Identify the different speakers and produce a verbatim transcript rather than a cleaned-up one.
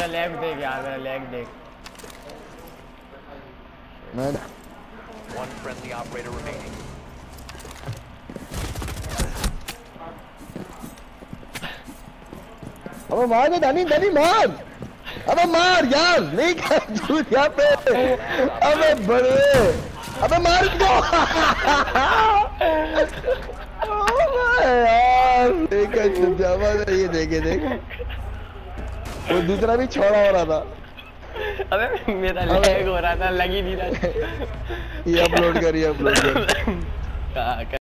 Speaker 1: मेरा लेग देख यार, मेरा लेग देख।
Speaker 2: मैं
Speaker 3: One friendly operator remaining.
Speaker 2: अबे मार दे धनी, धनी मार, अबे मार यार, नहीं कर झूठ यहाँ पे, अबे बड़े, अबे मार दो यार, देख जावा ये देखे देख, वो दूसरा भी छोड़ा हो रहा था।
Speaker 1: अबे मेरा लैग हो रहा था, लग ही नहीं रहा।
Speaker 2: ये अपलोड कर, ये अपलोड कर।